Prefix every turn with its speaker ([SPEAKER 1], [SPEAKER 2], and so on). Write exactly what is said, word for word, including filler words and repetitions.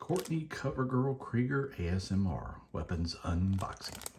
[SPEAKER 1] Courtney Covergirl Krieger A S M R Weapons Unboxing.